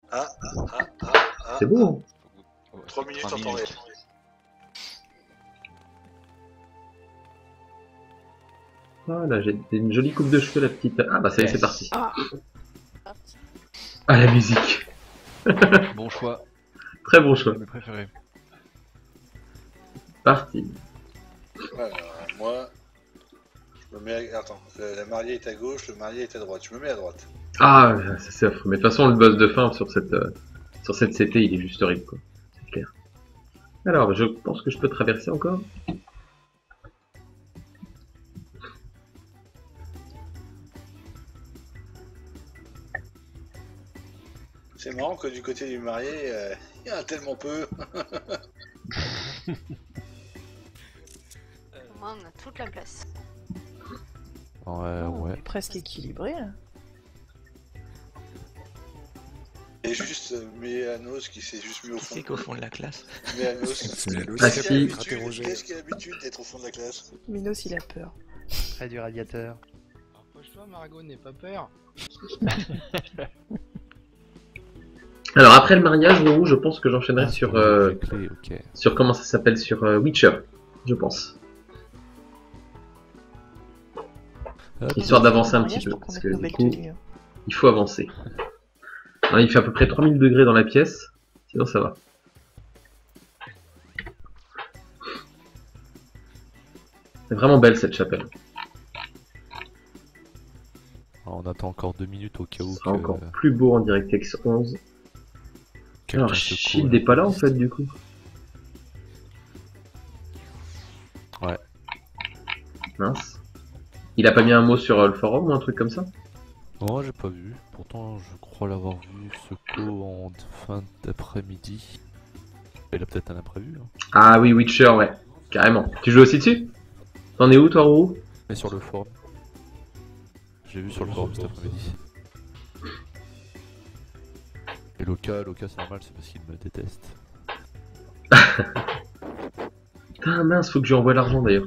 Ah, C'est beau. Ouais, 3 minutes en 3 temps réel. minutes. Ah là, j'ai une jolie coupe de cheveux, la petite. Ah bah ça y est, c'est parti. Ah, Ah, la musique. Bon choix, Très bon choix. mes préférés. Parti. Alors, moi, je me mets à... Attends, la mariée est à gauche, le marié est à droite. Je me mets à droite. Ah, ça c'est affreux. Mais de toute façon, le boss de fin sur cette CT, il est juste horrible, quoi. C'est clair. Alors, je pense que je peux traverser encore. C'est marrant que du côté du marié, il y en a tellement peu. Au moins, on a toute la place. Ouais, on ouais. est presque équilibré là. Et juste Méanos qui s'est juste mis au Qui fond. c'est qu'au fond de la classe? Méanos. Ah, Qu'est-ce si. qui a l'habitude d'être au fond de la classe? Minos il a peur. Près du radiateur. Approche-toi, Margot, n'aie pas peur. Alors, après le mariage, Roux, je pense que j'enchaînerai Ah, sur, les clés, ok. sur comment ça s'appelle, sur Witcher, je pense. Hop. Histoire d'avancer un Mariage petit peu, pour parce qu'on que ait de du nouvelles coup, tenues, hein. il faut avancer. Non, il fait à peu près 3000 degrés dans la pièce, sinon ça va. C'est vraiment belle cette chapelle. Alors, on attend encore 2 minutes au cas où Ce sera que encore plus beau en DirectX 11. quelqu'un Alors, se Shield coule. n'est pas là en fait du coup. Ouais. Mince. Il a pas mis un mot sur le forum ou un truc comme ça? Oh, j'ai pas vu. Pourtant, je crois l'avoir vu ce co en fin d'après-midi. Il a peut-être un imprévu. Hein. Ah oui, Witcher, ouais. Carrément. Tu joues aussi dessus? T'en es où toi, Roux? Mais sur le forum. Je l'ai vu sur le forum cet après-midi. Et Loka c'est normal, c'est parce qu'il me déteste. Putain, mince, faut que je lui envoie l'argent d'ailleurs.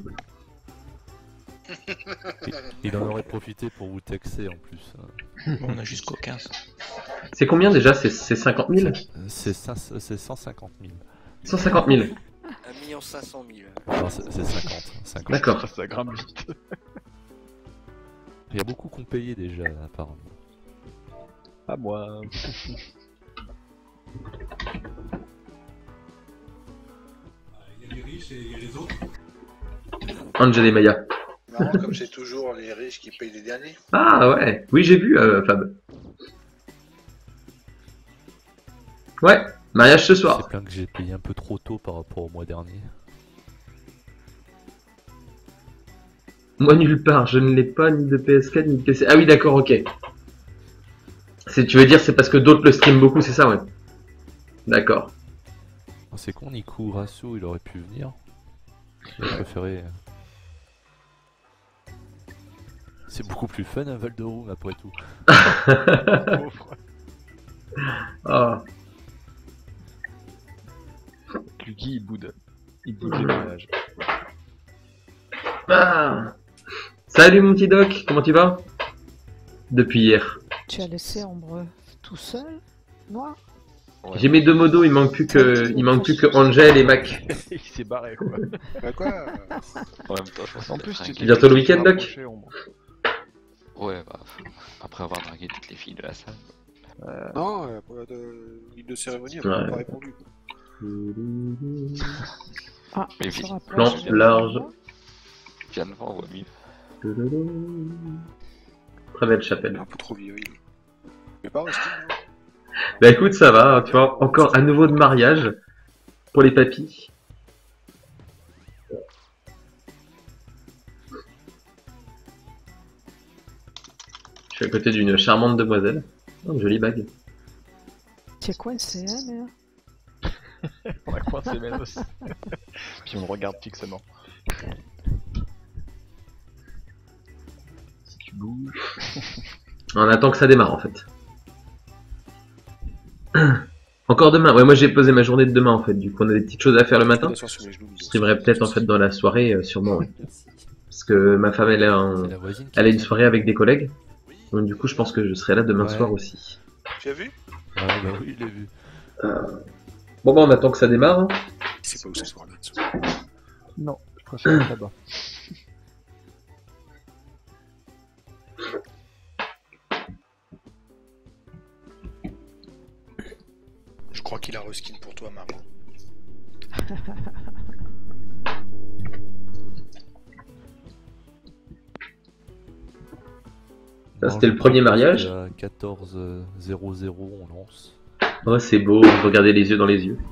Il en aurait profité pour vous taxer en plus. Bon, on a jusqu'au 15. C'est combien déjà? C'est 50 000? C'est 150 000. 150 000. 1 500 000. Alors c'est 50. 50. D'accord. Ça grimpe vite. Il y a beaucoup qu'on payait déjà, apparemment. Pas moi. Il y a les riches et les autres. Angel et Maya. Marrant comme c'est toujours les riches qui payent les derniers. Ah ouais. Oui, j'ai vu, Fab. Ouais. Mariage ce C'est soir. plein que j'ai payé un peu trop tôt par rapport au mois dernier. Moi nulle part, je ne l'ai pas ni de PS4 ni de PC. Ah oui, d'accord, ok. Tu veux dire c'est parce que d'autres le streament beaucoup, c'est ça, ouais. D'accord. Oh, c'est con, Nico Rasso, il aurait pu venir. Il a préféré. C'est beaucoup plus fun un Val de Room après tout. Pauvre. Ah. Lucky, il boude. Il boude les mariages. Ah. Salut mon petit doc, comment tu vas? Depuis hier. Tu as laissé Ambre tout seul, noir. Ouais. J'ai mes deux modos, il manque plus que Angel et Mac. Il s'est barré quoi. Bah quoi En même temps, je pense En que plus, c'est tu tranquille. Bientôt le week-end, Doc? rapproché, Ombre. Ouais, bah, après avoir dragué toutes les filles de la salle. Non, pas de ligne de cérémonie, elle Ouais. m'a pas répondu. Ah, Mais se vite. rapproche. Plan large. Viens devant, on voit mieux. Très belle Elle est chapelle. un peu trop viril. Mais pas rester, hein. Bah écoute, ça va, tu vois, encore à nouveau de mariage pour les papis. Je suis à côté d'une charmante demoiselle. Oh, une jolie bague. C'est quoi le CM là? On a coincé Ménos. Puis on le regarde fixement. Si tu bouges. On attend que ça démarre en fait. Encore demain. Ouais, moi j'ai posé ma journée de demain en fait. Du coup, on a des petites choses à faire le matin. Bien sûr, sur les genoux, Je streamerai peut-être en fait dans la soirée, sûrement. Ouais. Parce que ma femme elle C'est la voisine qui elle a une soirée avec des collègues. Donc du coup, je pense que je serai là demain Ouais. soir aussi. Tu as vu? Ouais, Ah bah oui, je l'ai vu. Bon bah on attend que ça démarre. Hein. Il sait pas où s'asseoir là-dessous. Non, je préfère être là-bas. Je crois qu'il a reskin pour toi, maman. Ça c'était le premier mariage. À 14:00, on lance. Oh c'est beau, regardez les yeux dans les yeux.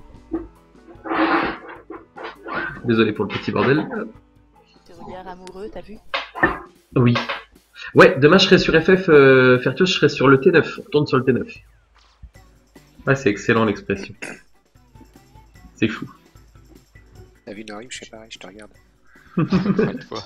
Désolé pour le petit bordel. Tes regards amoureux, t'as vu? Oui. Ouais, demain je serai sur FF, Fertios, je serai sur le T9. On tourne sur le T9. Ouais, c'est excellent l'expression. C'est fou. T'as vu Narim, je sais pas, je te regarde. Une fois.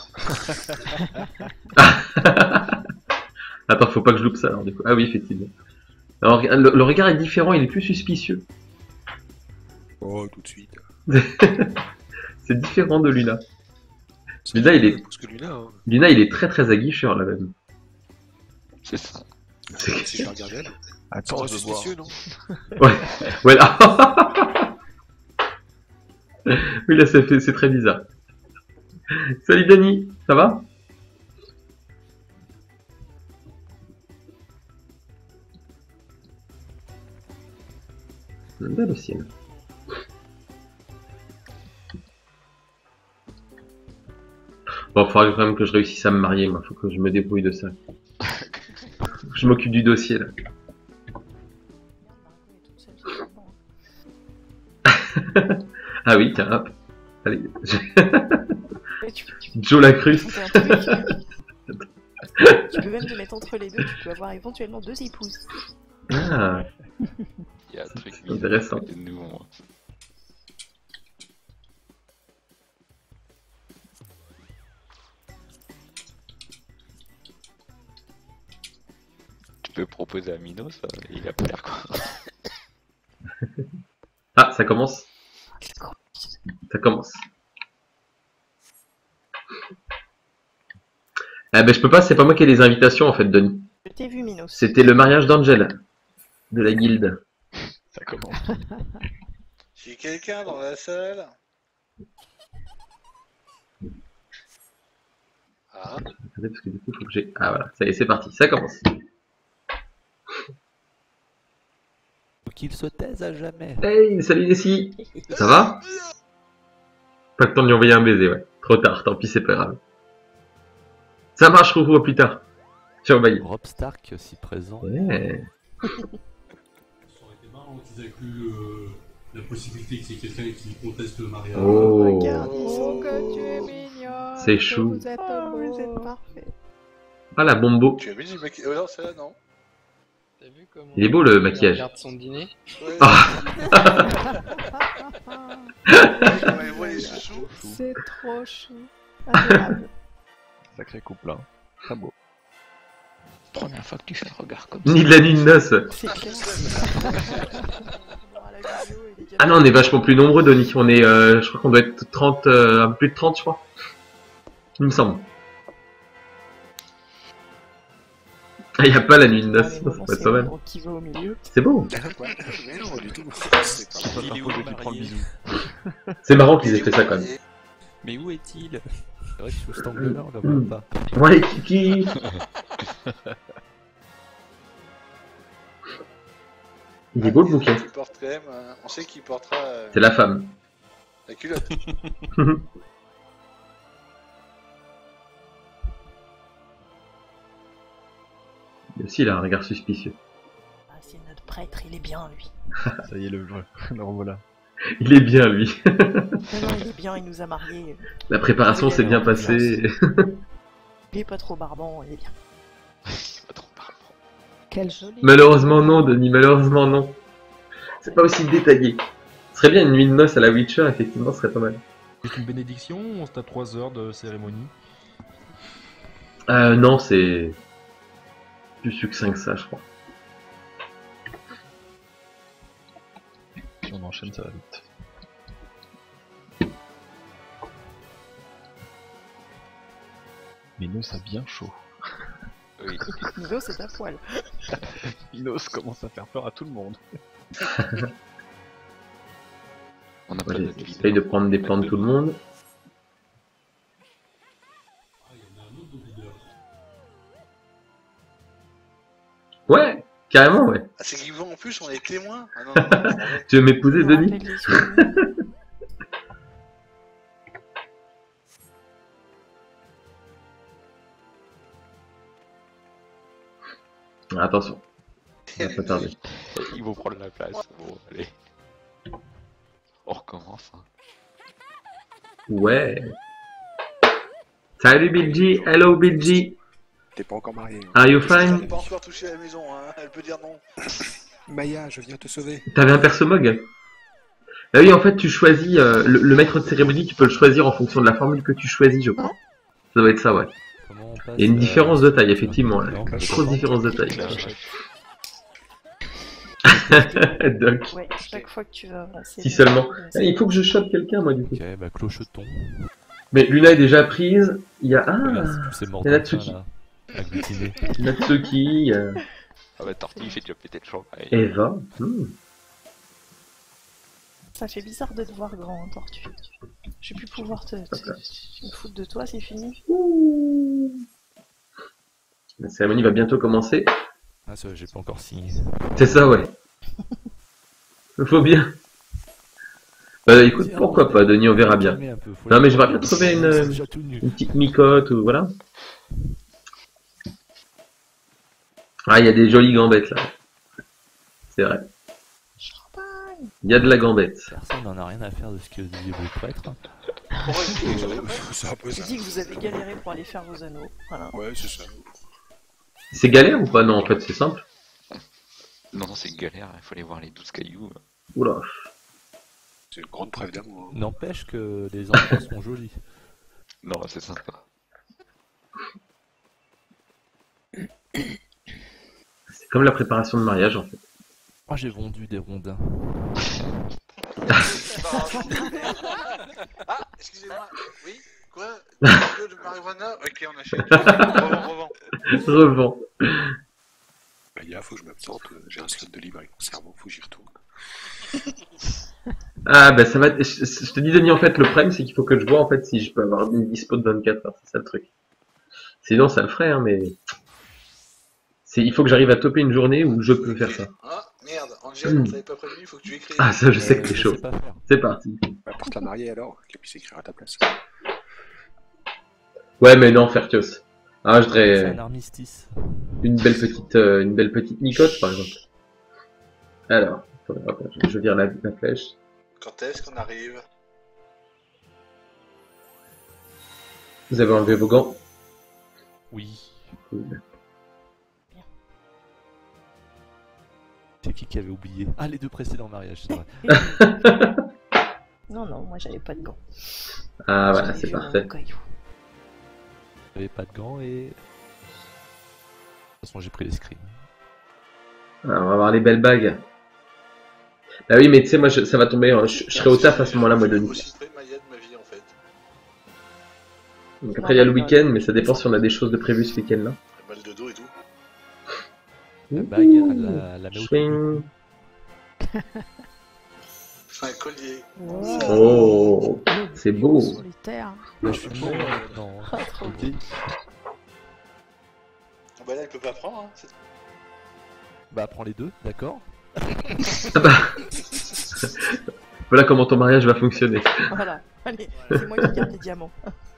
Attends, faut pas que je loupe ça alors du coup. Ah oui, effectivement. Alors, le regard est différent, il est plus suspicieux. Oh, tout de suite. C'est différent de Luna. Luna, il est... Parce que Luna, hein. Luna, il est très très aguicheur là même. C'est ça. Si je la regarde elle. Attends, C'est je veux voir. suspicieux, non? Ouais, ouais là. Oui, là, c'est très bizarre. Salut Dani, ça va? Belle au ciel. Bon, faudra quand même que je réussisse à me marier, moi. Faut que je me débrouille de ça. Je m'occupe du dossier là. Ah oui, tiens, hop. Allez. Joe la cruste. Tu peux même te mettre entre les deux, tu peux avoir éventuellement 2 épouses. Ah, Il y a un truc intéressant. de nous. Moi. Tu peux proposer à Minos, il a pas l'air quoi. Ah, ça commence. Ça commence. Ah ben je peux pas, c'est pas moi qui ai les invitations en fait, Denis. Je t'ai vu, Minos. C'était le mariage d'Angel, de la guilde. Ça commence. J'ai quelqu'un dans la salle. Ah, Attendez, parce que du coup, faut que j'ai... Ah voilà, ça y est, c'est parti, ça commence. Faut qu'il se taise à jamais. Hey, salut Nessie. Ça va? Pas le temps de lui envoyer un baiser, ouais. Trop tard, tant pis, c'est pas grave. Ça marche, Roufou, à plus tard. Ciao, bye. Rob Stark si présent. Ouais. Ça aurait été marrant qu'ils avaient plus la possibilité que c'est quelqu'un qui conteste le mariage. Oh. Regarde, ils sont que tu es mignon. C'est chou. Vous êtes beaux, vous êtes parfaits. Ah, la bombo. tu as mis du maquillage? Oh non, c'est là, non. T'as vu comment Il est beau, le il maquillage. regarde son dîner? Ouais, Ah. quand elle voit les chouchous. C'est trop chou. Adorable. Sacré couple, hein. Très beau. Première fois que tu fais le regard comme ça. Ni de la nuit de noces. C'est clair. Ah non, on est vachement plus nombreux, Denis. On est, je crois qu'on doit être 30, un peu plus de 30, je crois. Il me semble. Ah, y a pas la nuit de noces, ça peut être pas mal. Qui va au milieu. C'est beau. Mais non, du tout. C'est pas Toi, Il est où, t'imposer, le tu prends le marié bisou. C'est marrant qu'ils aient fait ça quand même. Mais où est-il? C'est vrai que sous cet angle-là, on la voit pas. Ouais, Kiki. Il est beau le bouquet. Il porte quand même, on sait qu'il portera C'est la femme. la culotte. Lui aussi, il a un regard suspicieux. Ah, c'est notre prêtre, il est bien lui. Ça y est, le revoilà. Il est bien, lui. Non, il est bien, il nous a mariés. La préparation s'est bien passée. Il est pas trop barbant, il est bien. Pas trop par rapport. Quel joli. Malheureusement non, Denis, malheureusement non. C'est pas aussi détaillé. Ce serait bien une nuit de noces à la Witcher, effectivement, ce serait pas mal. C'est une bénédiction ou on se tape 3 heures de cérémonie? Non, c'est plus succinct que ça, je crois. Si on enchaîne, ça va vite. Mais nous, ça a bien chaud. Oui. Minos, c'est à poil. Minos commence à faire peur à tout le monde. On a pas Moi, notre vie. j'essaye de prendre des plans de tout le monde. Ah, il y en a un autre de leader. Ouais, carrément, ouais. Ah, c'est qu'ils vont en plus, on est témoins. Ah non, non, non, c'est vrai. Tu veux m'épouser, Je me Denis? rappelle les souvenirs. Attention, on va pas tarder. Ils vont prendre la place. Bon, allez. On recommence. Hein. Ouais. Salut Bill G, hello Bill G. T'es pas encore marié. Hein. Are you Elle fine? n'est pas encore touché à la maison, hein. Elle peut dire non. Maya, je viens te sauver. T'avais un perso mog? Bah oui, en fait, tu choisis le maître de cérémonie, tu peux le choisir en fonction de la formule que tu choisis, je crois. Ça doit être ça, ouais. Comment on passe Il y a une différence de taille, effectivement. Là. Non, Grosse différence de taille. Claire. Doc. Ouais, chaque fois que tu vas avancer. Si seulement. Ah, il faut que je chope quelqu'un, moi, du coup. Ok, bah clocheton. Mais Luna est déjà prise. Il y a. Regarde, Ah, tous ces morts il y a de faim, Natsuki. là. Agglutinés. Natsuki, il y a Ah bah, Tortue, il fait déjà péter le champ. Allez. Eva. Ça fait bizarre de te voir grand, hein, Tortue. Je vais plus pouvoir te me foutre de toi, c'est fini. La cérémonie va bientôt commencer. Ah, ça, j'ai pas encore signé. C'est ça, ouais. Faut bien. Bah écoute, pourquoi pas, Denis, on verra bien. Calmer un peu, faut Non, les- mais j'aimerais bien trouver C'est déjà tout nu. une petite micotte ou voilà. Ah, il y a des jolies gambettes là. C'est vrai. Champagne. Il y a de la gambette. Personne n'en a rien à faire de ce que dit le prêtre. C'est un peu J'ai ça. dit que vous avez galéré pour aller faire vos anneaux. Voilà. Ouais, c'est ça. C'est galère ou pas? Non, en fait, c'est simple. Non, non, c'est galère. Il faut aller voir les 12 cailloux. Oula. C'est une grande preuve d'amour. Hein. N'empêche que les enfants sont jolis. Non, c'est sympa. C'est comme la préparation de mariage en fait. Moi j'ai vendu des rondins. Ah, excusez-moi. Oui. Quoi? Un kilo de marijuana? Ok, on achète. Revends. Revends. Maya, faut que je m'absente. J'ai un slot de libre avec mon cerveau, faut que j'y retourne. Ah bah ça va. Je te dis Denis, en fait le problème c'est qu'il faut que je vois en fait si je peux avoir une dispo de 24 heures, c'est ça le truc. Sinon ça le ferait hein, mais il faut que j'arrive à toper une journée où je peux faire ça. Ah, merde. Angel, on t'avait pas prévenu, il faut que tu écrives. Ah ça je sais que t'es Je chaud. sais pas faire. C'est parti. Bah, porte la mariée alors, qu'elle puisse écrire à ta place. Ouais mais non Fertios. Ah je C'est voudrais un armistice. une belle petite nicotte par exemple. Alors, hop, je vire la flèche. Quand est-ce qu'on arrive? Vous avez enlevé vos gants. Oui. Cool. C'est qui avait oublié? Ah, les deux précédents mariages, c'est vrai. Non, non, moi j'avais pas de gants. Ah voilà, J'avais c'est vu parfait. mon caillou. J'avais pas de gants et. De toute façon, j'ai pris les screens. Alors, on va voir les belles bagues. Bah oui, mais tu sais, moi, ça va tomber. Je serai au taf à ce moment-là, moi, Je Denis. aussi près de Maya de ma vie en fait. Donc après, il y a le week-end, mais ça dépend si on a des choses de prévues ce week-end-là. La balle de dos et tout. La bague, elle la met au Swing. C'est un collier. Oh, c'est beau. Solitaire. Là, je suis mort maintenant. Ah, trop Ok. Ah bah là, elle peut pas prendre. Hein. C'est- Bah, prends les deux, d'accord? Ah bah. Voilà comment ton mariage va fonctionner. Voilà. Allez, c'est moi qui garde les diamants.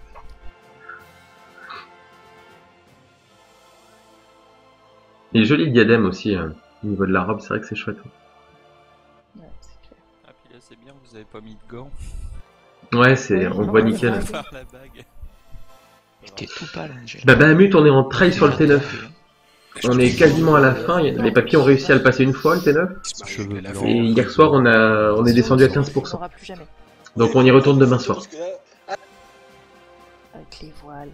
Il est joli le diadème aussi, au niveau de la robe, c'est vrai que c'est chouette. Ouais, c'est clair. Ah, puis là, c'est bien, vous avez pas mis de gants. Ouais, c'est, on le voit Ouais, nickel. ouais. Par la bague. T'es tout pâle, Angel. Bah Bahamut, on est en trail sur le T9. On est quasiment à la fin, les papiers ont réussi à le passer une fois, le T9. Cheveux blancs. Et hier soir, on est descendu à On 15%. n'aura plus jamais. Donc on y retourne demain soir. Parce que là, Avec les voiles.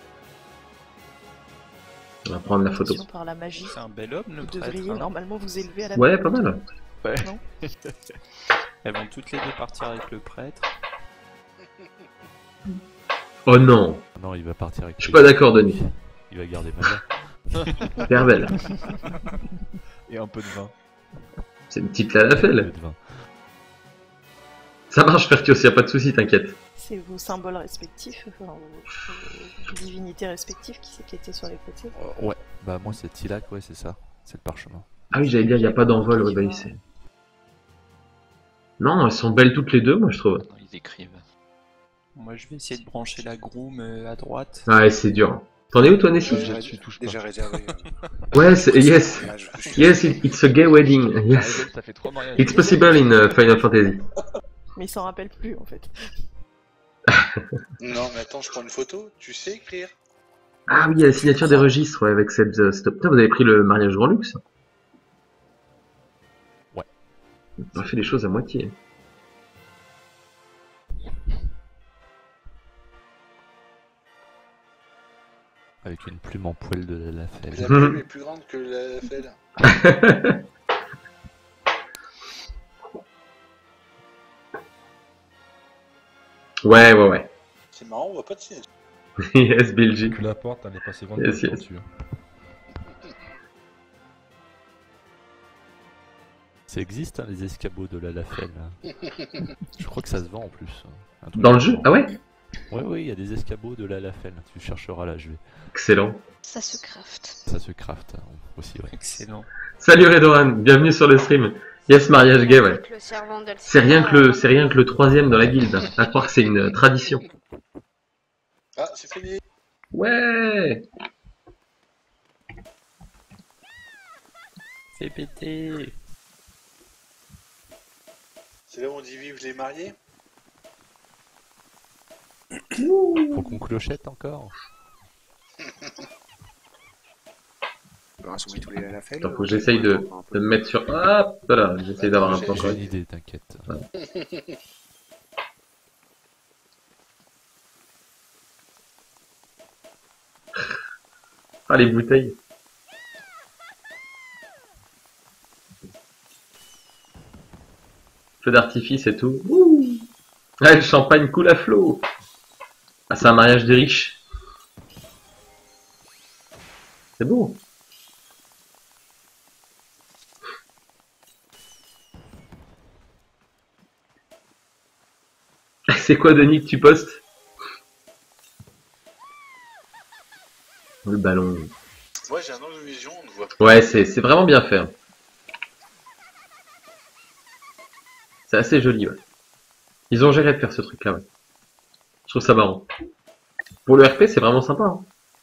On va prendre la photo. Attention, par la magie, C'est un bel homme, le vous prêtre. devriez hein. normalement vous élever à la Ouais, pas mal. Non. Elles vont toutes les deux partir avec le prêtre. Oh non, Non, il va partir avec. je suis pas d'accord, Denis. Il va garder Maya. Hyper belle. Et un peu de vin. C'est une petite Lalafell. De vin. Ça marche, Fertios, y a pas de soucis, t'inquiète. C'est vos symboles respectifs, enfin, vos divinités respectives qui étaient sur les côtés. Ouais, bah moi c'est Tilak, ouais, c'est ça. C'est le parchemin. Ah oui, j'allais dire, y a pas d'envol, ouais, bah, non, elles sont belles toutes les deux, moi, je trouve. Non, ils écrivent. Moi, je vais essayer de brancher la groom à droite. Ouais, c'est dur. T'en es où, toi, Nessie? Déjà, déjà réservé. Ouais, yes. mariage. Yes, it's a gay wedding. Yes. Ça fait 3 mariages. It's possible in Final Fantasy. Mais il s'en rappelle plus, en fait. Non, mais attends, je prends une photo. Tu sais écrire? Ah oui, il y a la signature des registres, ouais, avec cette stop. Putain, vous avez pris le mariage grand luxe? Ouais. On a fait les choses à moitié. Avec une plume en poil de la La felle. plume est plus grande que la felle. Ouais. C'est marrant, on voit pas de signature. Yes, Bilgy. Tu la portes, elle est passée 20 Yes, ans yes. dessus. Ça existe, hein, les escabeaux de la Lafelle. Je crois que ça se vend en plus. Un truc Dans le comme jeu? ça. Ah ouais? Ouais, il y a des escabeaux de la Lafelle. Tu chercheras là, je vais. Excellent. Ça se crafte. Ça se craft aussi, ouais. Excellent. Salut Redoran, bienvenue sur le stream. Yes, mariage gay, ouais. Avec le servant d'Alcina. C'est rien que le troisième dans la guilde. À croire que c'est une tradition. Ah, c'est fini. Ouais. C'est pété. C'est là où on dit vive les mariés. Faut qu'on clochette encore. On s'oublie tous les Lalafell. Attends, faut que j'essaye de me mettre sur... Hop, voilà, j'essaye d'avoir un plan J'ai correct. une idée, t'inquiète. Ah, les bouteilles. Feu d'artifice et tout. Ouh. Ah, le champagne coule à flot. Ah, c'est un mariage des riches. C'est beau. C'est quoi, Denis, que tu postes? Le ballon. Moi, j'ai un angle de vision, on ne voit pas. Ouais, c'est vraiment bien fait. Hein. C'est assez joli, ouais. Ils ont géré de faire ce truc-là, ouais. Je trouve ça marrant. Pour le RP, c'est vraiment sympa. Hein.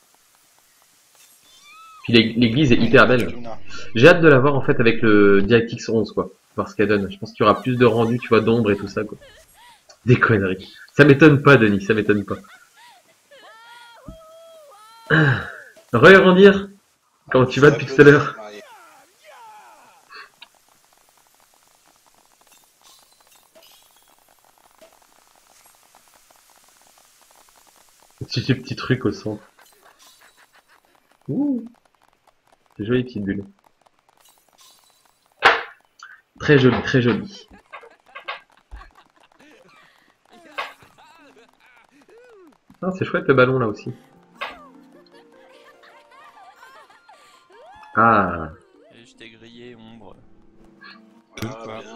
Puis l'église est hyper belle. J'ai hâte de la voir en fait avec le DirectX 11, quoi. Voir ce qu'elle donne. Je pense qu'il y aura plus de rendu, tu vois, d'ombre et tout ça, quoi. Des conneries. Ça m'étonne pas, Denis, ça m'étonne pas. Re-Randir, comment tu vas depuis tout à l'heure? Petit petit truc au centre. Ouh. C'est joli, petite bulle. Très joli, très joli. Ah, c'est chouette le ballon là aussi. Ah. Et je t'ai grillé, ombre. Ah, bien.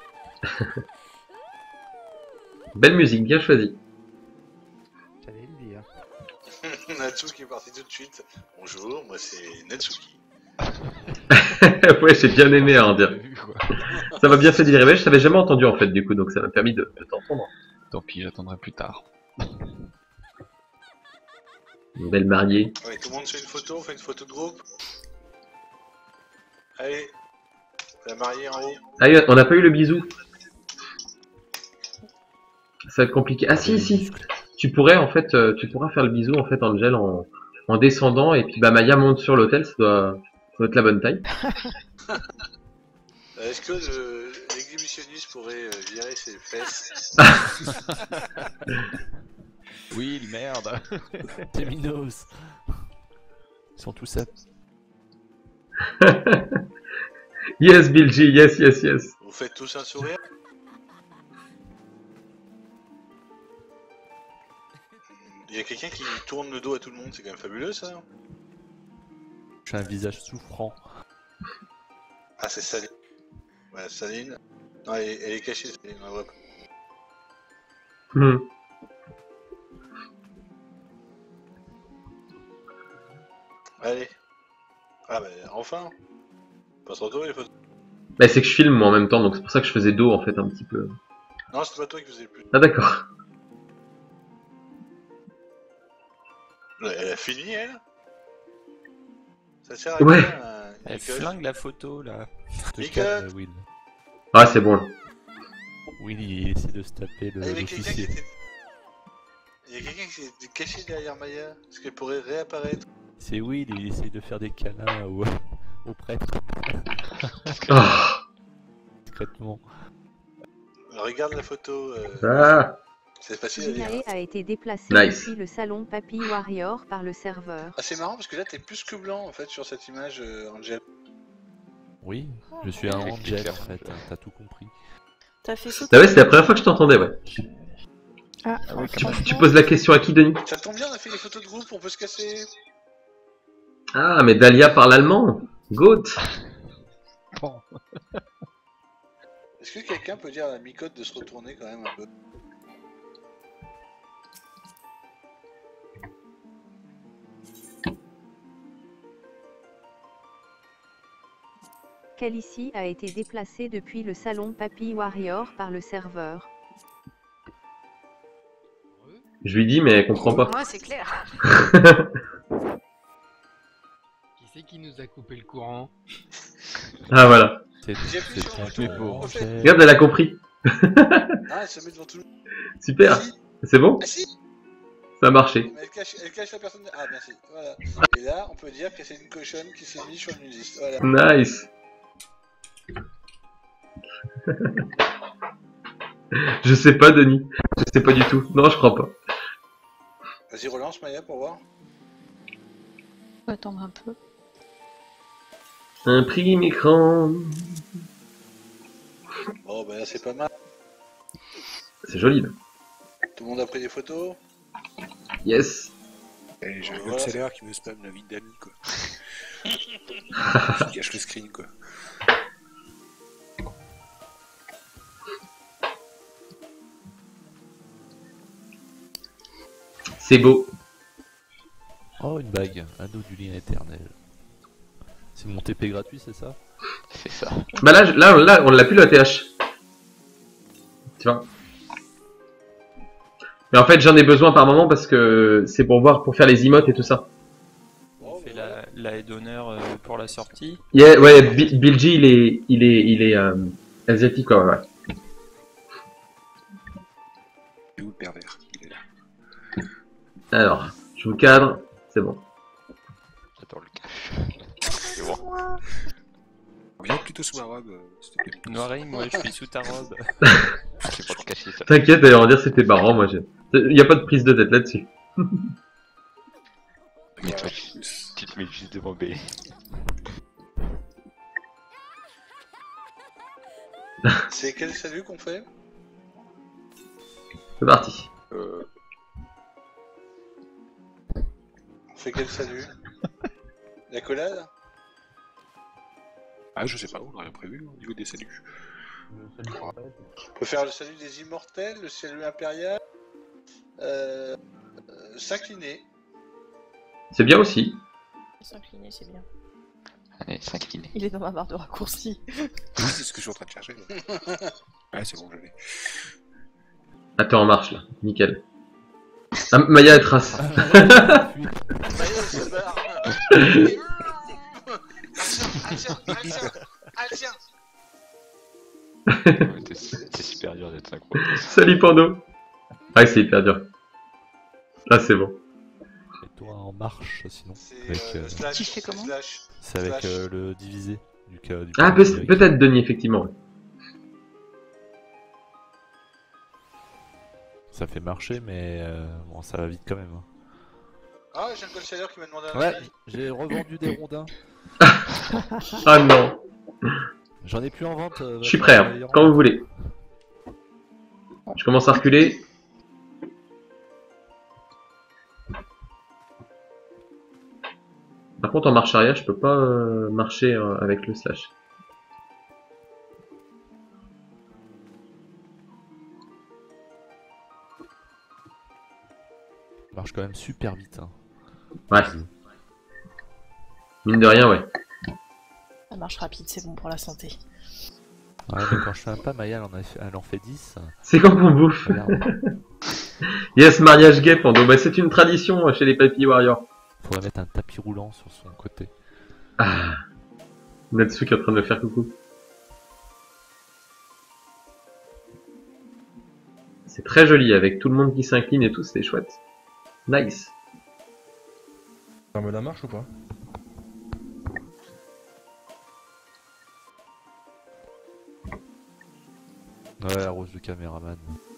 Belle musique, bien choisie. J'allais le dire. Natsu qui est parti tout de suite. Bonjour, moi c'est Natsuki. Ouais, j'ai bien aimé à en dire. Ça m'a bien fait dire, mais je t'avais jamais entendu en fait du coup, donc ça m'a permis de t'entendre. Tant pis, j'attendrai plus tard. Une belle mariée. Ouais, tout le monde fait une photo, on fait une photo de groupe. Allez, la mariée en haut. Ah, on n'a pas eu le bisou. Ça va être compliqué. Ah si, tu pourrais en fait, tu pourras faire le bisou en fait Angel en descendant et puis bah Maya monte sur l'hôtel, ça doit être la bonne taille. Est-ce que l'exhibitionniste pourrait virer ses fesses? Oui, merde. T'es minos. Ils sont tous à... Yes, Bilgy, yes. Vous faites tous un sourire? Il y a quelqu'un qui tourne le dos à tout le monde, c'est quand même fabuleux ça. J'ai un visage souffrant. Ah, c'est Saline. Ouais, Saline. Non, elle est cachée, Saline, on la voit pas. Hmm. Allez. Ah, bah, enfin. Pas se retrouver les photos. Bah, c'est que je filme moi en même temps, donc c'est pour ça que je faisais dos en fait un petit peu. Non, c'était pas toi qui faisais le plus. Ah d'accord. Elle a fini, elle. Ça sert à Ouais. quoi, Elle Nicole flingue la photo là. Te Nicole. calme, Will. Ah c'est bon là. Will, il essaie de se taper Ah, il y avait quelqu'un qui l'officier. était... Il y a quelqu'un qui s'est caché derrière Maya. Est-ce qu'elle pourrait réapparaître? C'est Will, il essaie de faire des câlins au prêtre. Ah. Discrètement. Regarde la photo. Ah. C'est facile à dire. Jinae a été déplacé Nice. depuis le salon Papy Warrior par le serveur. Ah, c'est marrant parce que là t'es plus que blanc en fait sur cette image, Angel. Oui, je suis un Angel en fait, hein, t'as tout compris. T'as fait sauter. Ah ouais, c'était la première fois que je t'entendais, ouais. Ah, oui, Tu poses la question à qui, Denis? Ça tombe bien, on a fait les photos de groupe, on peut se casser. Ah, mais Dahlia parle allemand. Goat. Bon. Est-ce que quelqu'un peut dire à la Micode de se retourner quand même un peu? Calici a été déplacé depuis le salon Papy Warrior par le serveur. Je lui dis, mais elle comprend pas. Moi, c'est clair. Qui c'est qui nous a coupé le courant? Ah voilà. J'ai appuyé sur le C'est bouton, beau. refais. Regarde, elle a compris. Ah, elle se met devant tout le monde. Super. Si. C'est bon? Ah si. Ça a marché. Mais elle cache la personne. Ah, merci. Voilà. Et là, on peut dire que c'est une cochonne qui s'est mise sur une liste. Voilà. Nice. Je sais pas, Denis. Je sais pas du tout. Non, je crois pas. Vas-y, relance Maya pour voir. On va attendre un peu. Imprime écran. Bon, bah là, c'est pas mal. C'est joli là. Tout le monde a pris des photos. Yes. Et j'ai un Voilà. accélère qui me spam la vie d'amis quoi. Je cache le screen quoi. C'est beau. Oh, une bague, anneau du lien éternel. C'est mon TP gratuit, c'est ça? C'est ça. Bah là, on l'a plus le ATH. Tu vois. Mais en fait, j'en ai besoin par moment parce que c'est pour voir, pour faire les emotes et tout ça. On fait la aide d'honneur pour la sortie. Yeah, ouais, Bill G, il est asiatique quoi, ouais. Et où le pervers? Il est là. Alors, je vous cadre, c'est bon. J'adore le cache. C'est bon. Viens plutôt sous ma robe. s'il te plaît. Noirin, moi je suis sous ta robe. C'est pour te cacher ça. T'inquiète, d'ailleurs, on va dire que c'était marrant, moi. Il y a pas de prise de tête là-dessus. Regarde, Tu te mets juste devant B. C'est quel salut qu'on fait? C'est parti. On fait quel salut? La collade? Ah, je sais pas, on n'a rien prévu au niveau des saluts. On peut faire le salut des immortels, le salut impérial, s'incliner. C'est bien aussi. S'incliner, c'est bien. Allez, s'incliner. Il est dans ma barre de raccourci. Oui, c'est ce que je suis en train de chercher. Ouais, c'est bon, je l'ai. Attends, en marche là, nickel. Ah, Maya, elle trace. Maya, se barre. Tiens. T'es super dur d'être synchro. Salut Pando. Ah, c'est hyper dur. Là, c'est bon. Et toi en marche, sinon. C'est Avec, slash, Tu fais comment? slash. c'est avec slash. le divisé du Ah, numérique. peut-être Denis, effectivement. Ça fait marcher, mais bon, ça va vite quand même. Hein. Ah, j'ai un conseiller qui m'a demandé un Ouais, avis. j'ai revendu des rondins. Ah non. J'en ai plus en vente. Je suis prêt, hein, quand vous voulez. Je commence à reculer. Par contre, en marche arrière, je peux pas marcher avec le slash. Ça marche quand même super vite. Hein. Ouais. Mine de rien, ouais. La marche rapide, c'est bon pour la santé. Ouais, mais quand je fais un pas, Maya elle en fait 10. C'est quand on bouffe. Yes, mariage gay, Pando. Bah, c'est une tradition chez les Papy Warriors. Faudrait mettre un tapis roulant sur son côté. Ah. Natsu qui est en train de me faire coucou. C'est très joli, avec tout le monde qui s'incline et tout, c'est chouette. Nice. Ferme la marche ou pas? Ouais, arrose le caméraman.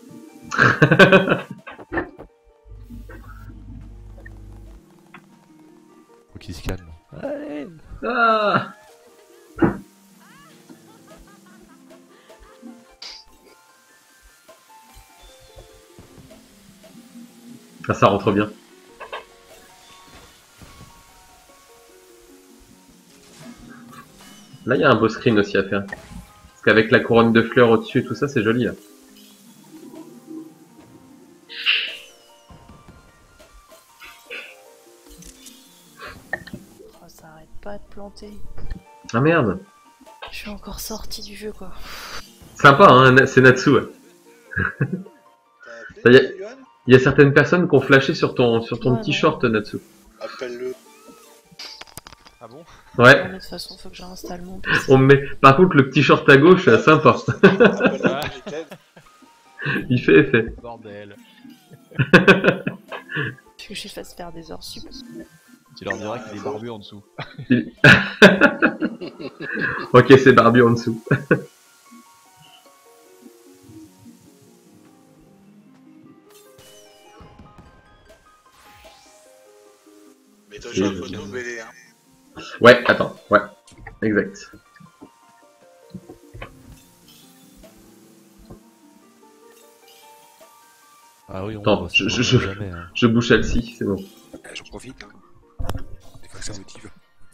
Faut qu'il se calme. Allez. Ah. Ah, ça rentre bien. Là, il y a un beau screen aussi à faire. Parce qu'avec la couronne de fleurs au-dessus et tout ça, c'est joli là. Oh, ça arrête pas de planter. Ah merde. Je suis encore sorti du jeu, quoi. Sympa, hein, c'est Natsu. Ouais. Il y a certaines personnes qui ont flashé sur ton petit short, Natsu. Appelle-le. Ah bon? Ouais. Non, mais de toute façon, faut que j'installe mon PC. On met... Par contre, le petit short à gauche, sympa. Il fait effet. Bordel. Tu que je fasse faire des heures sup. Tu leur diras qu'il est barbu en dessous. Ok, c'est barbu en dessous. Mais toi, j'ai la photo BD, hein. Ouais, attends, ouais, exact. Ah oui, on attends, je bouge celle-ci, c'est bon. J'en profite, hein. Des fois que ça motive.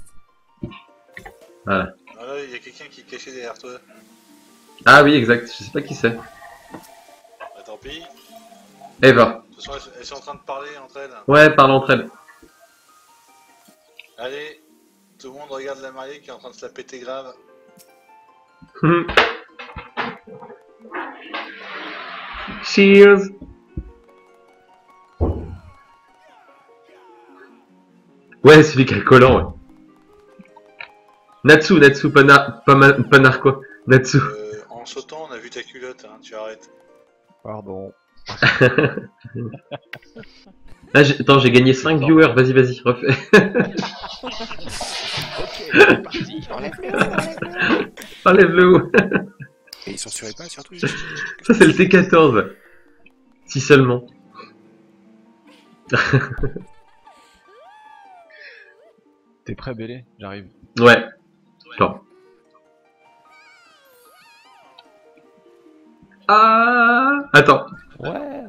Voilà. Ah là, il y a quelqu'un qui est caché derrière toi. Ah oui, exact, je sais pas qui c'est. Bah tant pis. Eva. De toute façon, elles sont en train de parler entre elles. Ouais, parle entre elles. Allez, tout le monde regarde la mariée qui est en train de se la péter grave. Cheers. Ouais, celui qui est collant, ouais. Natsu, pas narquois. Natsu. En sautant, on a vu ta culotte, hein, tu arrêtes. Pardon. Là, attends, j'ai gagné 5 viewers, vas-y, refais. Ok, c'est parti. Enlève-le. Et ils censuraient pas surtout. Ça, c'est le T14. Si seulement. T'es prêt, Bélé? J'arrive. Ouais. Attends. Ah. Attends. Ouais.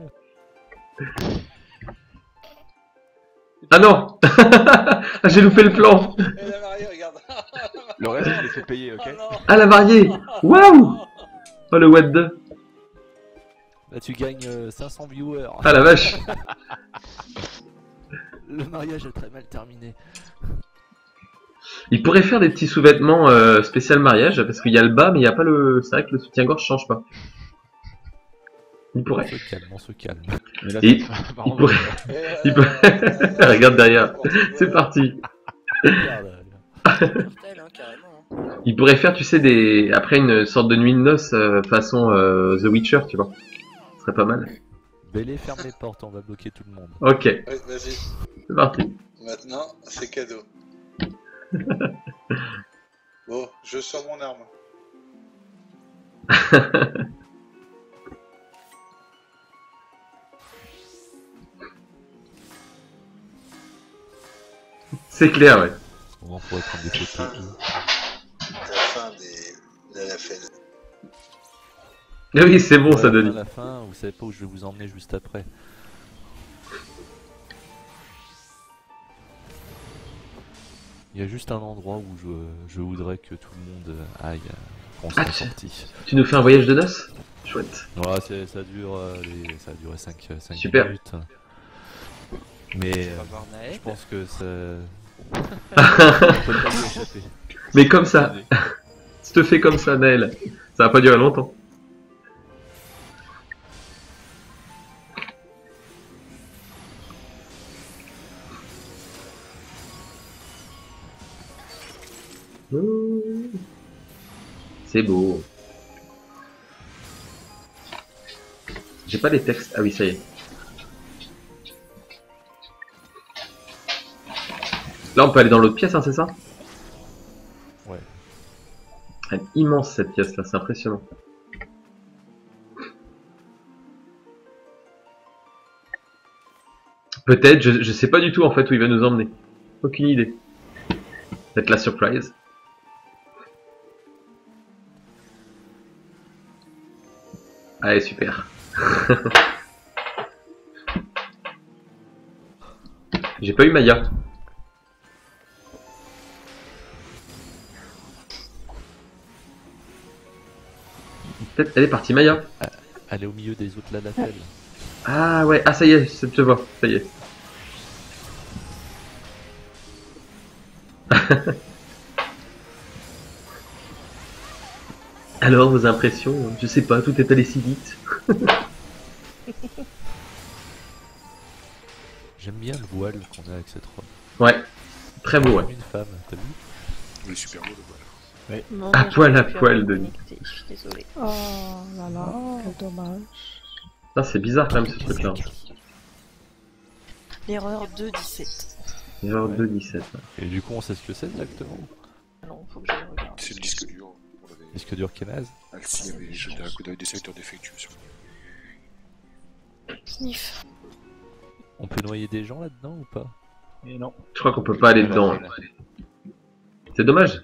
Ah non. Ah, j'ai loupé le plan. Et la mariée, regarde. Le reste, je l'ai fait payer, ok? Ah, la mariée. Waouh. Oh, le what the. Là, tu gagnes 500 viewers. Ah, la vache. Le mariage est très mal terminé. Il pourrait faire des petits sous-vêtements spécial mariage, parce qu'il y a le bas, mais il n'y a pas le... C'est vrai que le soutien-gorge change pas. Il pourrait. On se calme. Mais là, Il pourrait... Il pourrait... Regarde derrière. C'est parti. Il pourrait faire, tu sais, des... Après une sorte de nuit de noces façon The Witcher, tu vois. Ce serait pas mal. Bélé, ferme les portes, on va bloquer tout le monde. Ok. Ouais, vas-y. C'est parti. Maintenant, c'est cadeau. Bon, je sors mon arme. C'est clair, ouais. On pourrait prendre des photos. C'est la fin de la fête. Ah oui, c'est bon, ça, À Denis. la fin, vous savez pas où je vais vous emmener juste après. Il y a juste un endroit où je voudrais que tout le monde aille quand on Ah, sera sorti. Tu nous fais un voyage de noces? Chouette. Voilà, ça dure, ça a duré 5 Super. minutes. Mais On va voir Naël. je pense que ça... on peut pas y échapper. Mais comme ça. Tu te fais comme ça, Naël. Ça va pas durer longtemps. C'est beau. J'ai pas les textes. Ah oui, ça y est. Là, on peut aller dans l'autre pièce, hein, c'est ça? Ouais. Elle est immense cette pièce-là, c'est impressionnant. Peut-être, je sais pas du tout en fait où il va nous emmener. Aucune idée. Peut-être la surprise. Allez, super. J'ai pas eu Maya. Peut-être elle est partie Maya. Elle est au milieu des autres Lalafell. Ah ouais, ah ça y est, je te vois, ça y est. Alors, vos impressions? Je sais pas, tout est allé si vite. J'aime bien le voile qu'on a avec cette robe. Ouais, très beau, ouais. Comme une femme, t'as vu? Il est super beau le voile. Ouais. Non, À mais poil, j'aurais à pu poil, avoir Denis. connecté, je suis désolée. Oh là là, quel dommage. Ah, c'est bizarre quand même ce truc-là. L'erreur 2.17. Erreur 2.17. Ouais. Et du coup, on sait ce que c'est exactement. Non, faut que je le regarde. C'est le disque dur. Disque dur Kenaz. Alcy avait jeté un coup d'œil des secteurs défectueux sur Sniff. On peut noyer des gens là-dedans ou pas? Et non. Je crois qu'on peut pas aller dedans. C'est dommage.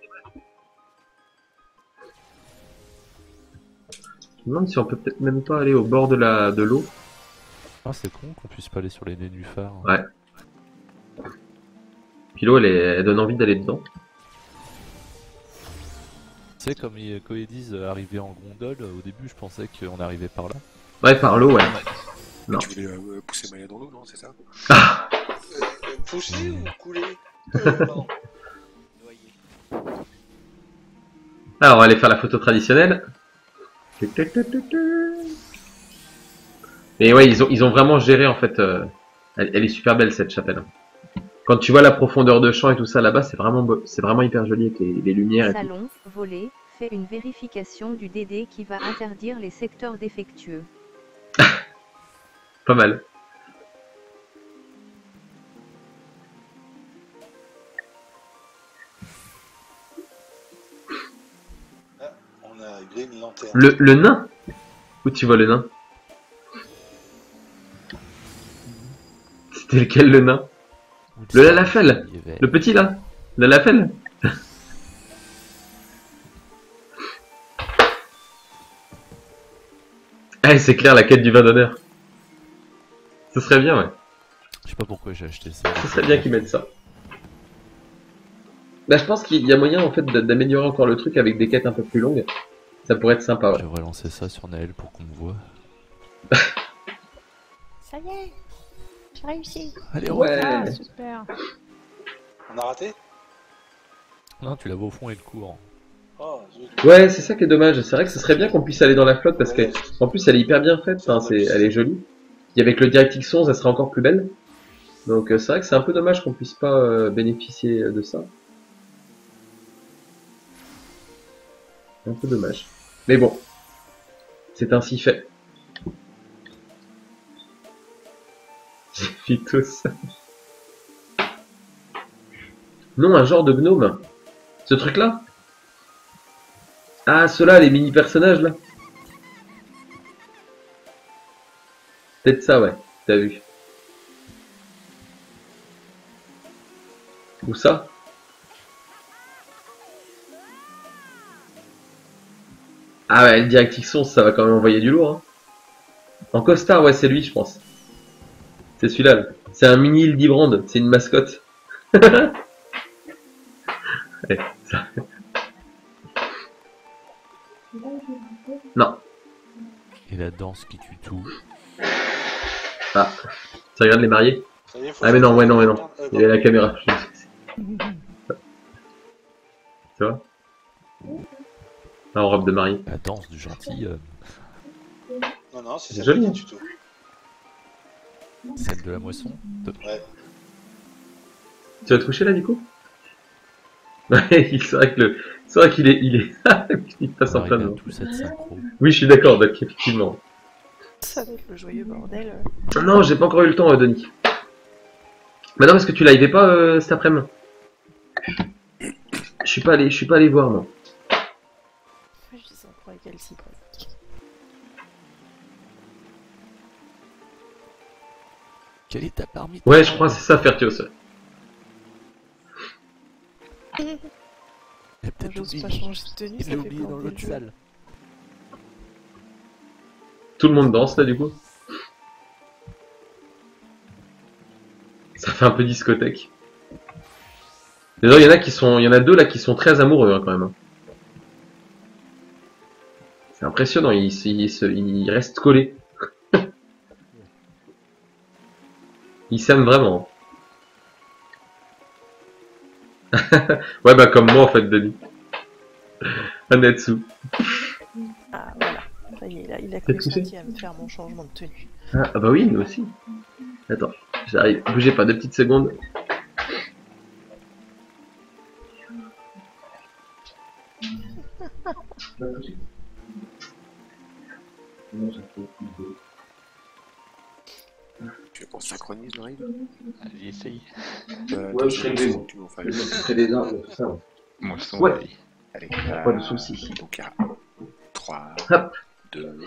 Je me demande si on peut peut-être même pas aller au bord de l'eau. Ah, c'est con qu'on puisse pas aller sur les nénuphars. Ouais. Puis l'eau, elle donne envie d'aller dedans. Tu sais, comme quand ils disent arriver en gondole, au début je pensais qu'on arrivait par là. Ouais, par l'eau, ouais. Non. Tu voulais pousser Maya dans l'eau, non? C'est ça? Pousser ou couler? Non. Alors, on va aller faire la photo traditionnelle. Mais ouais, ils ont vraiment géré en fait. Elle est super belle cette chapelle. Quand tu vois la profondeur de champ et tout ça là-bas, c'est vraiment beau, c'est vraiment hyper joli avec les lumières. Salon, volet, fait une vérification du DD qui va interdire les secteurs défectueux. Pas mal. Ah, on a une lanterne. Le nain? Où tu vois le nain? C'était lequel le nain? Le Lalafell. Le petit là. Le Lalafell. Ah, c'est clair, la quête du vin d'honneur. Ce serait bien, ouais. Je sais pas pourquoi j'ai acheté ça. Ce serait bien qu'ils mettent ça. Là, je pense qu'il y a moyen en fait d'améliorer encore le truc avec des quêtes un peu plus longues. Ça pourrait être sympa, ouais. Je vais relancer ça sur Naël pour qu'on me voit. Ça y est, j'ai réussi. Allez, ouais. Ah, super. On a raté? Non, tu la vois au fond et le cours. Oh, Ouais, c'est ça qui est dommage. C'est vrai que ce serait bien qu'on puisse aller dans la flotte parce que, en plus, elle est hyper bien faite. Enfin, elle est jolie. Et avec le DirectX 11, elle serait encore plus belle. Donc, c'est vrai que c'est un peu dommage qu'on puisse pas bénéficier de ça. Un peu dommage. Mais bon, c'est ainsi fait. J'ai fait tout ça. Non, un genre de gnome. Ce truc-là? Ah, ceux-là, les mini-personnages, là. Peut-être ça, ouais. T'as vu. Ou ça? Ah ouais, le DirectX 11, ça va quand même envoyer du lourd. Hein. En costard, ouais, c'est lui, je pense. C'est celui-là. Là. C'est un mini Hildebrand, c'est une mascotte. Allez, ça. Non. Et la danse qui tue tout. Ah. Tu regardes les mariés? Ça y est, faut Ah mais non, faire- ouais, non, mais non. Il y a la caméra. Tu vois? En robe de mariée. La danse du gentil. Non, non, c'est C'est ça joli, hein. du tout. Celle de la moisson. Ouais. Tu vas te coucher là du coup? Ouais, c'est vrai que le... C'est vrai qu'il est... il passe en plein dedans. Tous être synchro. Oui, je suis d'accord, Doc, effectivement. Ça va être le joyeux bordel. Non, j'ai pas encore eu le temps, Denis. Bah non, parce que tu l'avais pas cet après-midi. Je suis pas allé voir, moi. Je dis ça pour avec Elsie, quoi. Quelle est ta parmi? Ouais, je crois que c'est ça, Fertios. J'ose pas changer de tenue, ça Il l'a fait oublié dans planter l'autre le jeu. salle. Tout le monde danse là, du coup. Ça fait un peu discothèque. D'ailleurs, il y en a deux là qui sont très amoureux hein, quand même. C'est impressionnant, ils restent collés. Ils s'aiment vraiment. Ouais, bah comme moi en fait, Denis. Anetsu. Ah voilà, ça y est, là, il a T'es consenti couché à me faire mon changement de tenue. Ah bah oui, nous aussi. Attends, j'arrive. Bougez pas 2 petites secondes. Tu veux qu'on synchronise le ride? Allez, essaye. Ouais, je serai moi. Tu m'en fais. Je ferai des arbres, tout ça. Moi, le son, Ouais. allez. Allez, Pas de soucis. donc il y a 3, Hop. 2,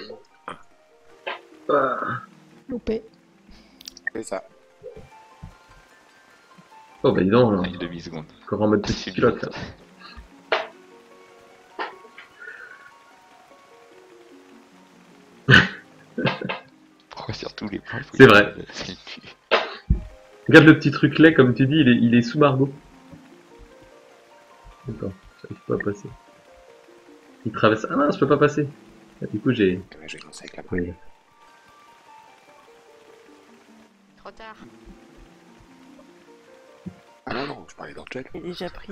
Ah. Loupé. c'est ça. Oh bah dis donc, Une demi-seconde. encore en mode petite culotte là. Pourquoi sur tous les points il faut C'est que- vrai. c'est le cul. Regarde le petit truc là, comme tu dis, il est sous Margot. Attends, j'arrive pas à passer. Il traverse. Ah non, je peux pas passer. Ah, du coup, j'ai. Ouais, je vais lancer avec la Oui. Trop tard. Ah non, non, je parlais d'Angel. Il est déjà pris.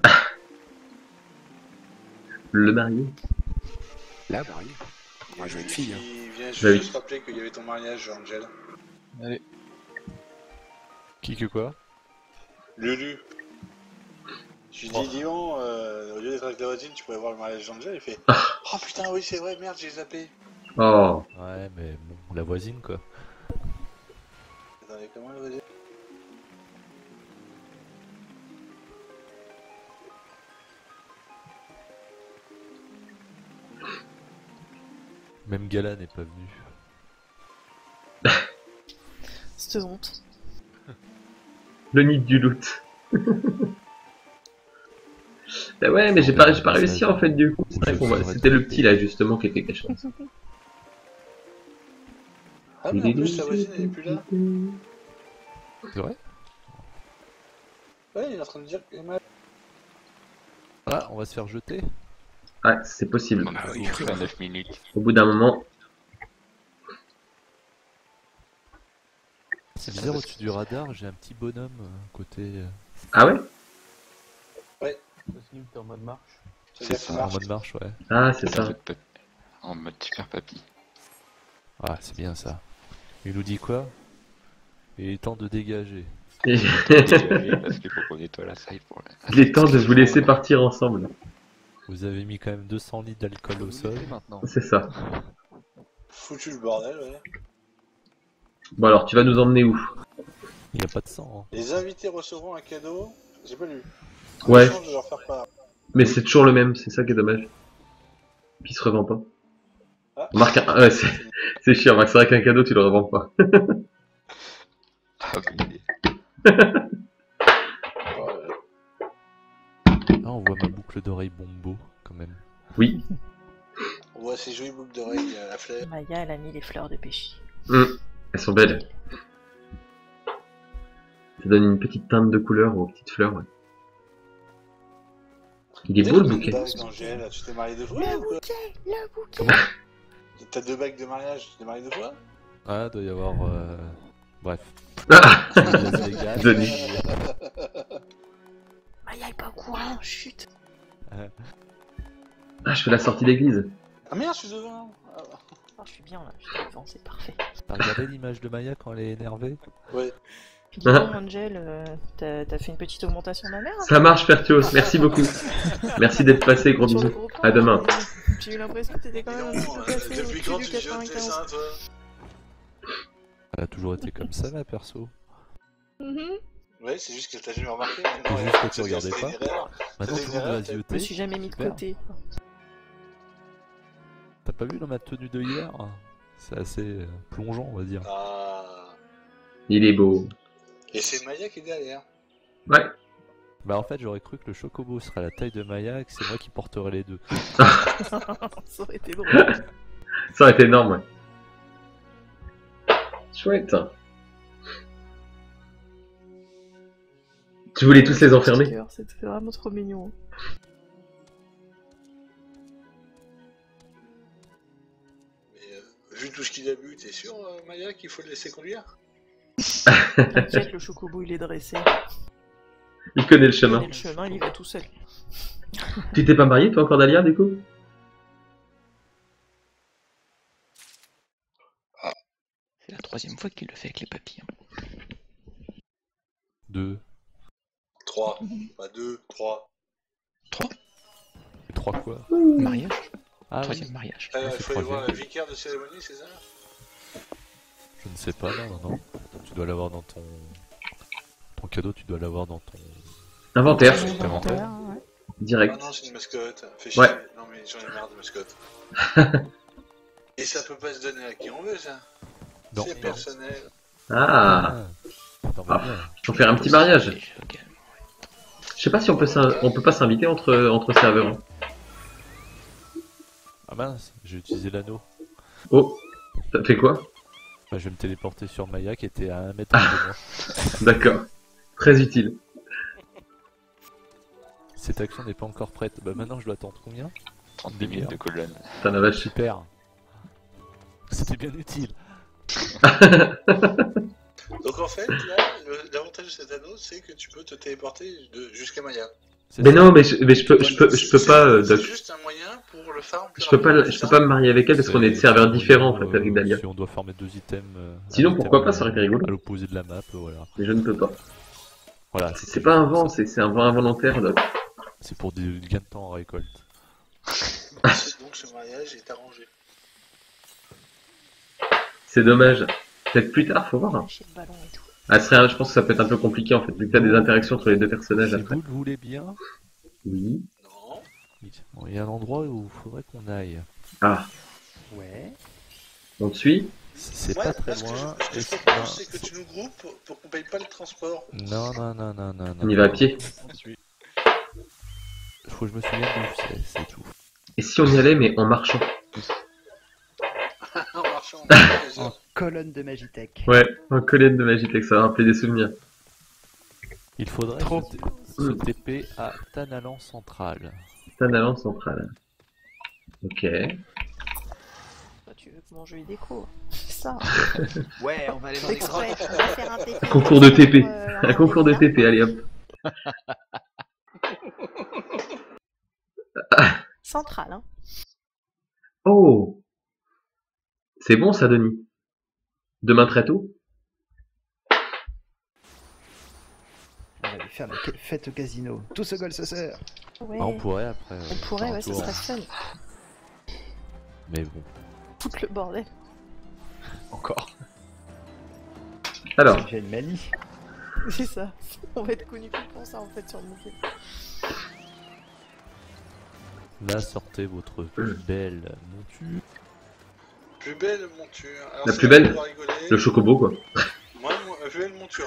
Le marié. Là, marié. Moi, je veux une fille. Hein. Il vient Bah oui. juste rappeler qu'il y avait ton mariage, Angel. Allez. Qui que quoi? Lulu. Je lui dis, Dion, au lieu d'être avec la voisine, tu pourrais voir le mariage d'Angel. Il fait oh putain, oui, c'est vrai, merde, j'ai zappé. Oh. Ouais, mais bon, la voisine quoi. Attendez, comment la voisine? Même Gala n'est pas venu. Cette honte. Le nid du loot. Bah ouais, mais j'ai pas réussi en fait du coup. C'est vrai qu'on voit. C'était le petit là justement qui était caché. Ah, mais en plus, sa voisine, elle est plus là. C'est vrai? Ouais, il est en train de dire que. Ah, on va se faire jeter. Ouais, c'est possible. On a 29 minutes. Au bout d'un moment. C'est bizarre, au-dessus du radar, j'ai un petit bonhomme côté. Ah ouais? Ouais. T'es en mode marche. C'est ça. En mode marche, ouais. Ah, c'est ça. En mode super papy. Ah, c'est bien ça. Il nous dit quoi? Il est temps de dégager. Et- Parce qu'il faut qu'on nettoie la salle pour la... Il est temps de vous laisser partir ensemble. Vous avez mis quand même 200 litres d'alcool au sol. maintenant. C'est ça. Foutu le bordel, ouais. Bon alors, tu vas nous emmener où? Il n'y a pas de sang. Hein. Les invités recevront un cadeau. J'ai pas lu. Ouais. En échange de leur faire part. Mais c'est toujours le même, c'est ça qui est dommage. Puis il se revend pas. Ah. Remarque, ouais, c'est chiant, remarque, c'est vrai qu'un cadeau tu le revends pas. Ah, bonne idée. Ah, on voit ma boucle d'oreille Bombo quand même. Oui. On voit ces jolies boucles d'oreilles à la fleur. Maya, elle a mis les fleurs de péché. Elles sont belles. Ça donne une petite teinte de couleur aux petites fleurs. Ouais. Il est beau le bouquet. Angèle, tu t'es marié 2 fois Le ou quoi? bouquet, le bouquet. T'as 2 bagues de mariage, tu t'es marié 2 fois? Ah, doit y avoir. Bref. Ah Las Vegas, Denis. Maya est pas au courant, chut. Ah, je fais la sortie d'église. Ah merde, je suis devant. Oh, je suis bien là, je suis devant, c'est parfait. T'as regardé l'image de Maya quand elle est énervée? Ouais. Dis donc, Angel, t'as fait une petite augmentation de ma mère? Ça marche, Fertios, merci beaucoup. Merci d'être passé, gros Sur le bisous. gros plan, À demain. J'ai eu l'impression que t'étais quand même un petit peu passé Depuis au-dessus quand du tu jettes les 95. seins, toi? Elle a toujours été comme ça, ma perso. Ouais, c'est juste que t'as jamais remarqué. C'est juste que tu regardais pas. Maintenant, tout le monde va se Je me suis jamais mis de côté. T'as pas vu dans ma tenue de hier? C'est assez plongeant, on va dire. Ah. Il est beau. Et c'est Maya qui est derrière. Ouais. Bah en fait, j'aurais cru que le chocobo serait à la taille de Maya et que c'est moi qui porterais les deux. Ça aurait été drôle. Ça aurait été énorme, ouais. Chouette. Tu voulais tous les enfermer? C'était vraiment trop mignon. Vu tout ce qu'il a bu, t'es sûr, Maya, qu'il faut le laisser conduire? T'inquiète, le chocobo il est dressé. Il connaît le chemin. Il connaît le chemin, il y va tout seul. Tu t'es pas marié, toi, encore Dalia, du coup? C'est la 3e fois qu'il le fait avec les papillons. 2. 3. Pas 2, 3. 3. 3 quoi? Mariage. Ah, 3e oui. mariage. Ah, Il c'est faut aller voir la troisième. vicaire de cérémonie, c'est ça? Je ne sais pas, non. Tu dois l'avoir dans ton... Ton cadeau, tu dois l'avoir dans ton... Inventaire. Inventaire. Direct. Ah non, c'est une mascotte. Fais Ouais. chier. Non, mais j'en ai marre de mascottes. Et ça peut pas se donner à qui on veut, ça? Non. C'est personnel. Ah. Faut faire un petit mariage. Je sais pas si on peut pas s'inviter entre serveurs. hein. Ah mince, j'ai utilisé l'anneau. Oh, ça fait quoi? Bah, je vais me téléporter sur Maya qui était à 1 mètre de moi. D'accord. Très utile. Cette action n'est pas encore prête. Bah maintenant je dois attendre combien? 32 minutes de colonne. T'en as vache. Super. C'était bien utile. Donc en fait, là, l'avantage de cet anneau, c'est que tu peux te téléporter jusqu'à Maya. Mais non, mais je peux pas. C'est Doc. juste un moyen pour le farm. Je peux pas me marier avec elle parce qu'on est de serveurs différents en fait avec Dalia. Si on doit farmer 2 items. Sinon pourquoi pas, ça aurait été rigolo. À l'opposé de la map, voilà. Mais je ne peux pas. Voilà. C'est pas un vent, c'est un vent involontaire, Doc. C'est pour des gains de temps en récolte. Donc ce mariage est arrangé. C'est dommage. Peut-être plus tard, faut voir. Ah, je pense que ça peut être un peu compliqué en fait, vu que t'as des interactions entre les deux personnages Si après. vous le voulez bien. Oui. Bon, il y a un endroit où il faudrait qu'on aille. Ah. Ouais. On te suit? C'est Ouais, pas très ce que loin. je te propose, c'est que tu nous groupes pour qu'on paye pas le transport. Non. On y va à pied. Faut que je me souvienne d'où c'est tout. Et si on y allait mais en marchant? En marchant. En colonne de Magitech. Ouais, en colonne de Magitech, ça va rappeler des souvenirs. Il faudrait se TP à Tanalan Central. Tanalan Central. Ok. Toi, tu veux que mon jeu y déco? C'est ça. Ouais, on va aller dans les Exprès, grottes. on va faire un TP. Concours de TP. Un concours de TP, allez hop. Central, hein. Oh! C'est bon ça, Denis. Demain très tôt? On va aller faire la fête au casino. Tout se goal, ce sœur. Ouais. Bah, on pourrait après. On pourrait, faire un ouais, ça tour. serait fun. Mais bon. Foutre le bordel. Encore. Alors. J'ai une manie. C'est ça. On va être connus que pour ça en fait sur mon jeu. Là, sortez votre plus belle monture. Plus belle monture. Alors, La c'est plus là belle? qu'on va rigoler. Le chocobo quoi. Moi, plus belle monture.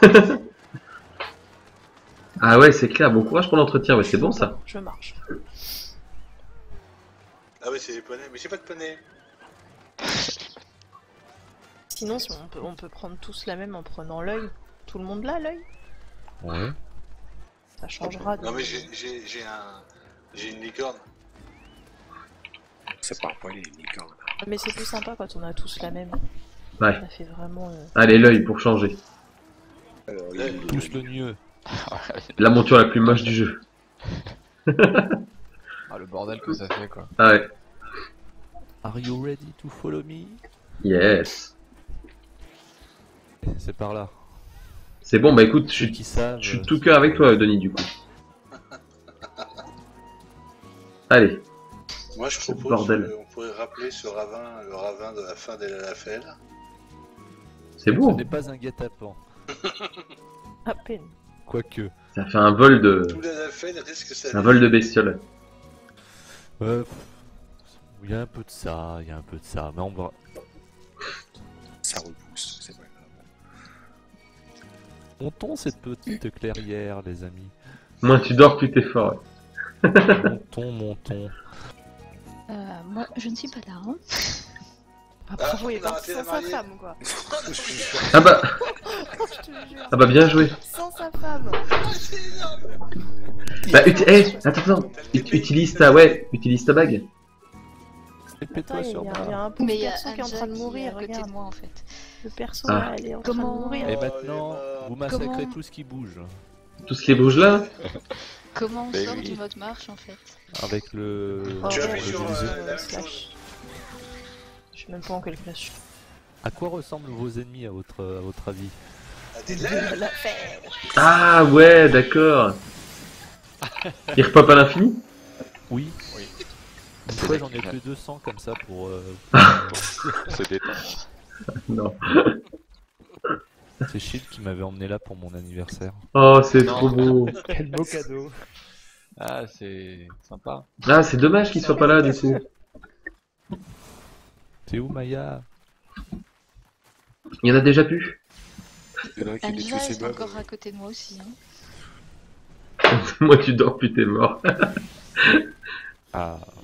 Ah ouais, c'est clair, bon courage pour l'entretien, ouais, c'est bon ça. Je marche. Ah ouais, c'est des poneys, mais j'ai pas de poney. Sinon, si on peut prendre tous la même en prenant l'œil. Tout le monde là, l'œil? Ouais. Ça changera de... Non mais j'ai un J'ai une licorne. Ça part pas les licornes. Mais c'est plus sympa quand on a tous la même. Ouais. Ça fait vraiment. Allez, l'œil pour changer. Tous le mieux. La monture la plus moche du jeu. Ah, le bordel que ça fait, quoi. Ah ouais. Are you ready to follow me? Yes. C'est par là. C'est bon, bah écoute, Ceux qui savent, je suis tout cœur avec toi, Denis, du coup. Allez. Moi je propose bordel. qu'on pourrait rappeler ce ravin, le ravin de la fin des Lalafell. C'est beau. Ce n'est pas un guet-apens. À peine. Quoique. Ça fait un vol de... Tout Lalafell risque ça. Un vol de bestioles. Il y a un peu de ça, il y a un peu de ça, mais on va... Ça repousse, c'est pas grave. Montons cette petite clairière, les amis. Moins tu dors, plus t'es fort. Montons. Moi, je ne suis pas là. Hein. Ah, bravo, il est parti sans sa femme, quoi. Ah bah... Je te jure. Ah bah bien joué. Sans sa femme. Bah attends, utilise ta bague. Attends, il y a un pauvre perso qui est en train de mourir, regarde. moi en fait. Le perso là, elle est en train de mourir. Et maintenant, vous massacrez tout ce qui bouge. Tout ce qui bouge là. Comment on sort du mode marche en fait? Avec le... Tu as le mis sur délire. la même chose. Je sais même pas en quelle classe je suis. À quoi ressemblent vos ennemis à votre avis? Ah, des lèvres. Ah ouais, d'accord. Il repop à l'infini? Oui. Une fois j'en ai plus 200 comme ça pour... Se détendre. Non. C'est Shield qui m'avait emmené là pour mon anniversaire. Oh, c'est trop beau. Quel beau cadeau. Ah, c'est sympa. Ah, c'est dommage qu'il soit pas là, du coup. C'est où Maya? Il y en a déjà plus. Il y en a un qui Angela détruit ses est meubles. encore à côté de moi aussi. Hein. Moi, tu dors, plus t'es mort. Ah,